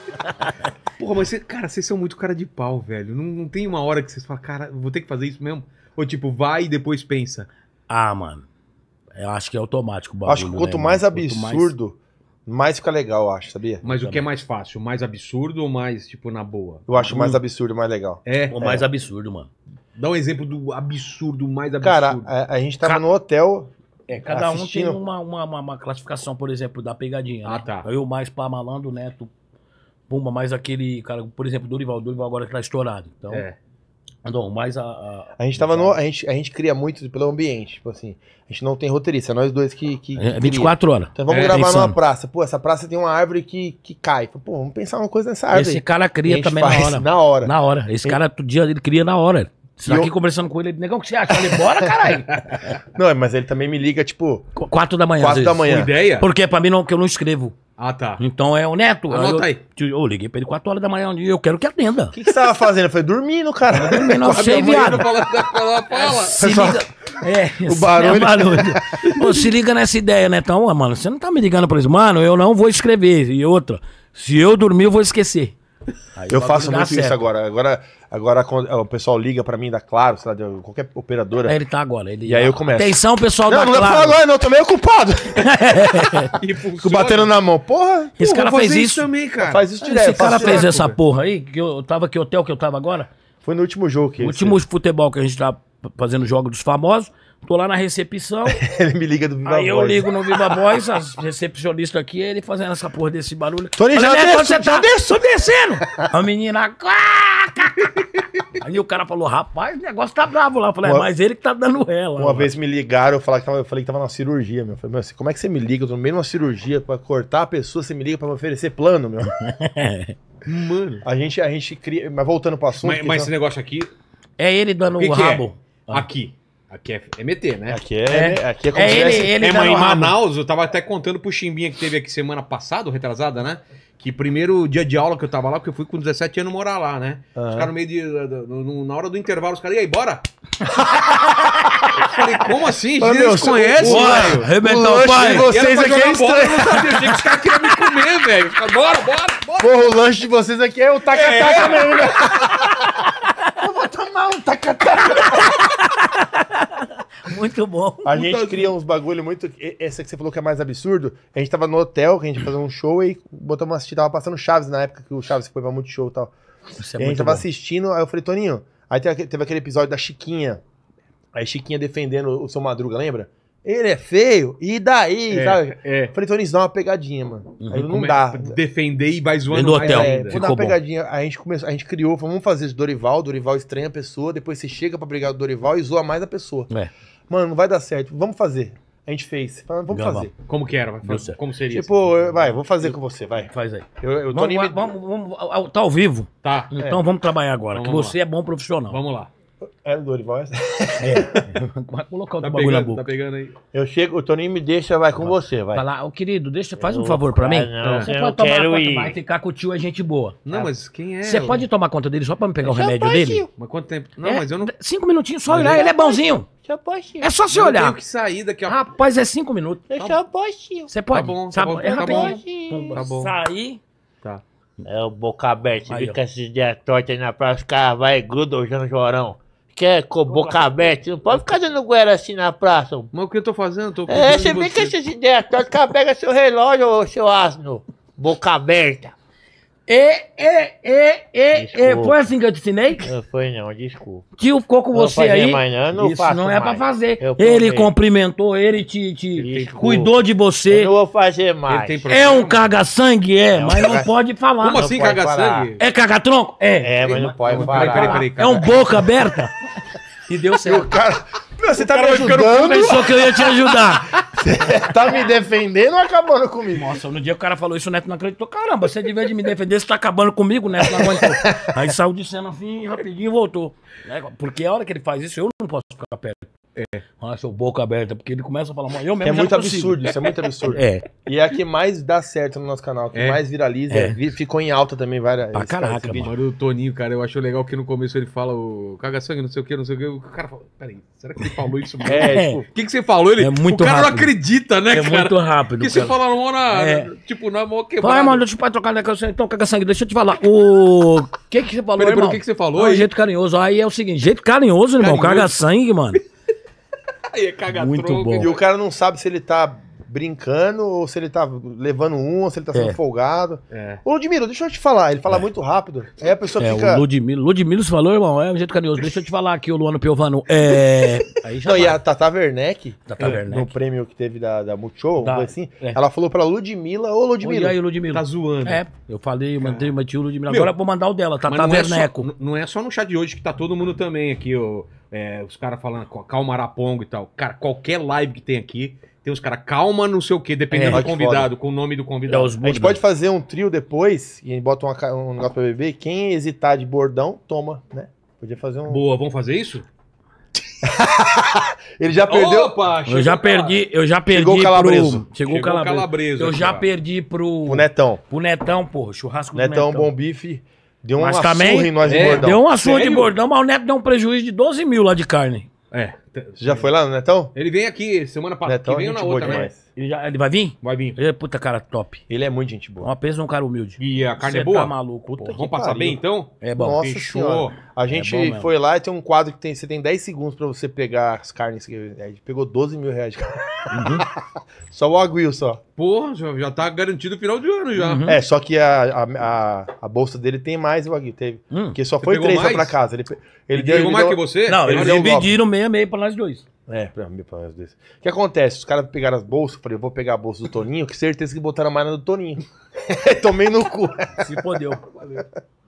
Porra, mas, cara, vocês são muito cara de pau, velho. Não tem uma hora que vocês falam, cara, vou ter que fazer isso mesmo? Ou tipo, vai e depois pensa. Ah, mano. Eu acho que é automático o bagulho. Acho que quanto mais absurdo, mais fica legal, eu acho, sabia? Mas o que é mais fácil? Mais absurdo ou mais, tipo, na boa? Eu acho mais absurdo, mais legal. O mais absurdo, mano. Dá um exemplo do absurdo, mais absurdo. Cara, a gente tava no hotel. Cada assistindo. um tem uma classificação, por exemplo, da pegadinha. Ah, né? tá. Eu mais pá malandro, Neto, Pumba, mais aquele cara, por exemplo, Dorival agora que tá estourado. Então, não, mais A gente tava no. A gente cria muito pelo ambiente. Tipo assim, a gente não tem roteirista, é nós dois que 24 horas. Então vamos gravar numa praça. Pô, essa praça tem uma árvore que cai. Pô, vamos pensar uma coisa nessa árvore. Esse cara cria também na hora. Na hora. Esse cara, todo dia, ele cria na hora. Você tá aqui conversando com ele, negão, o que você acha? Eu falei, bora, caralho. Não, mas ele também me liga, tipo... 4 da manhã. 4 da manhã. Com ideia? Porque pra mim, não, que eu não escrevo. Ah, tá. Então é o Neto. Anota aí. Eu liguei pra ele 4 horas da manhã, onde eu quero que atenda. O que você tava fazendo? Eu falei, dormindo, cara. Dormindo, não sei, viado. Se liga... O barulho. Ô, se liga nessa ideia, né? Então, mano, você não tá me ligando pra isso. Mano, eu não vou escrever. E outra, se eu dormir, eu vou esquecer. Aí eu faço muito certo. isso agora quando o pessoal liga pra mim da Claro, sei lá, de qualquer operadora. Ele tá agora. E aí eu começo. Atenção, pessoal da Não Claro. dá pra falar agora, não, eu tô meio ocupado. E batendo na mão. Porra, esse cara fez isso também, cara. faz isso direto. Esse cara faço fez direto, essa velho. porra aí, que eu tava, que hotel que eu tava agora? Foi no último jogo que O último futebol que a gente tá fazendo jogo dos famosos. Tô lá na recepção. ele me liga do Viva Aí eu Voz. ligo no Viva Voz, as recepcionistas aqui, ele fazendo essa porra desse barulho. Toninho, já Falei, desço, você já tá? Tô descendo. A menina... Aí o cara falou, rapaz, o negócio tá bravo lá. Eu falei, mas ele que tá dando ela. Uma vez me ligaram, eu falei que tava numa cirurgia, meu. Eu falei, meu, como é que você me liga? Eu tô no meio de uma cirurgia pra cortar a pessoa, você me liga pra me oferecer plano, meu. Mano. A gente cria... Mas voltando pro assunto... Mas esse negócio aqui... É ele dando O que o que rabo. é? Aqui é meter, né? Aqui é como É se tivesse... ele Mas dando em o rabo. Manaus, eu tava até contando pro Chimbinha que teve aqui semana passada, ou retrasada, né? Que primeiro dia de aula que eu tava lá, porque eu fui com 17 anos morar lá, né? Os caras no meio de... na hora do intervalo, os caras, e aí, bora? Eu falei, como assim? Ô, meu, Eles conhecem, velho. Arrebentar o lanche pai. de vocês aqui é bola, eu estranho. não sabia, eu achei que os caras queriam me comer, velho. Eu falei, bora. Porra, o lanche de vocês aqui é o taca-taca mesmo, né? Eu vou tomar um taca-taca. Muito bom. A gente cria uns bagulho muito... Esse que você falou que é mais absurdo. A gente tava no hotel, que a gente ia fazer um show e botamos assistir. Tava passando Chaves na época, que o Chaves foi pra muito show e tal. Isso é E a gente muito tava bom. assistindo, aí eu falei, Toninho... Aí teve aquele episódio da Chiquinha. Aí Chiquinha defendendo o seu Madruga, lembra? Ele é feio, e daí, sabe? Falei, Toninho, isso dá uma pegadinha, mano. Aí não dá. Defender e vai zoando Dentro do mais hotel. ainda. Vou dar uma pegadinha. A gente criou, falou, vamos fazer esse Dorival estranha a pessoa, depois você chega pra brigar do Dorival e zoa mais a pessoa. Mano, não vai dar certo, vamos fazer. A gente fez, vamos fazer. Como que era? Como seria? Tipo, vou fazer com você, vai. Faz aí. Eu tô Vamos, tá ao vivo? Tá. Então vamos trabalhar agora, Então que vamos você é bom profissional. Vamos lá. É do Dorival? Vai colocar o Tá bagulho na pegando, boca. tá pegando aí. Eu chego, o Toninho me deixa, vai com você, vai. Fala, ô querido, faz um favor pra mim. não, Você eu pode tomar quero conta, ir. vai ficar com o tio, é gente boa. Não, mas quem é? Você pode tomar conta dele só pra me pegar o remédio dele? Mas quanto tempo? Não, mas eu não... 5 minutinhos, só olhar, ele é bonzinho. É só você Eu olhar. tenho que sair daqui a... Rapaz, é 5 minutos. Você pode? Tá bom, Sabe, tá bom, é tá rapidinho. bom. Pumba, Tá bom. Sair. Tá. É o boca aberta, você Aí, vê ó. que essas ideias tortas aí na praça, os caras vai gruda o Jano Jorão. Quer com boca aberta? Não pode ficar dando goela assim na praça. Mas o que eu tô fazendo? Tô É, cuidando você de vê que essas ideias tortas, o cara pega seu relógio, ô seu asno. Boca aberta. Desculpa. Foi assim que eu te ensinei? Não foi não, desculpa. Tio ficou com Não você fazia aí. mais não, eu não Isso faço não é pra mais. fazer. Eu Ele prometo. cumprimentou, ele te Desculpa. cuidou de você. Eu não vou fazer Ele mais. tem É problema? um caga-sangue, mas não pode falar. Como assim, pode caga-sangue? É caga-tronco? É, mas não pode falar. Peraí. É um boca aberta? E deu certo. Cara, meu, você tá me cara vai ficando ajudando, Pensou que eu ia te ajudar. tá me defendendo ou acabando comigo? Nossa, no dia que o cara falou isso, o Neto não acreditou. Caramba, você devia de me defender, você tá acabando comigo, o Neto não aguentou. Aí saiu de cena assim, rapidinho e voltou. Porque a hora que ele faz isso, eu não posso ficar perto. Nossa, o boca aberta, porque ele começa a falar, eu mesmo É muito absurdo, isso é muito absurdo. E é a que mais dá certo no nosso canal, que mais viraliza, ficou em alta também várias pra caraca, vídeo. Agora o Toninho, cara, eu acho legal que no começo ele fala o caga-sangue, não sei o que, o cara fala, peraí, será que ele falou isso mesmo? Tipo, o que você falou? Ele, é muito o cara rápido. não acredita, né, cara? É muito rápido. Porque você fala na mão quebrada. Vai, mano, deixa eu pai trocar né, então, caga-sangue, deixa eu te falar. O que você falou, Peraí, irmão? o que você falou? Não, jeito carinhoso. Aí é o seguinte, jeito carinhoso, irmão, caga-sangue, mano. Aí é caga Muito bom. E o cara não sabe se ele tá brincando, ou se ele tá levando ou se ele tá sendo folgado. Ô, Ludmilo, deixa eu te falar, ele fala muito rápido. Aí a pessoa fica... o Ludmilo você falou, irmão, é um jeito carinhoso. Deixa eu te falar aqui, o Luano Piovano. Aí já Não, e a Tata Werneck, Werneck, no prêmio que teve da Multishow, assim, ela falou pra Ludmilla, ô Ludmilo. E aí, Ludmilo? Tá zoando. Eu falei, eu mandei o Ludmilo. Agora eu vou mandar o dela, Tata Werneco. Não é só no chat de hoje que tá todo mundo também aqui, os caras falando calma Arapongo e tal. Cara, qualquer live que tem aqui, tem os caras calma não sei o que, dependendo do convidado, com o nome do convidado. A gente pode fazer um trio depois, e a gente bota um negócio pra beber, quem hesitar de bordão, toma, né? Podia fazer um... Boa, vamos fazer isso? Ele já perdeu... Opa, eu já perdi Chegou o Calabreso. Chegou o Calabreso. Eu já perdi pro Netão. Pro Netão, porra, churrasco do Netão. Bom bife. Deu mas uma também, surra em nós de bordão. Deu uma surra de bordão, mas o Neto deu um prejuízo de 12 mil lá de carne. Você já foi lá no Netão? Ele vem aqui semana passada, que veio na outra, né? Ele vai vir? Vai vir. Ele é puta cara top. Ele é muito gente boa. Uma pensa um cara humilde. E a carne é boa? Tá maluco, puta. Vamos passar bem, então? É bom. Nossa Fechou. Senhora. A gente foi lá e tem um quadro que você tem 10 segundos pra você pegar as carnes. A gente pegou 12 mil reais de carne. Só o aguil, só. Porra, já tá garantido o final de ano já. Só que a bolsa dele tem mais o aguil. Teve. Porque só foi 3 lá pra casa. Ele pegou mais que você? Não, eles dividiram meio pra nós dois. Pra nós dois. O que acontece? Os caras pegaram as bolsas, eu falei, eu vou pegar a bolsa do Toninho, que certeza que botaram mais na do Toninho. Tomei no cu. Se fodeu. Valeu.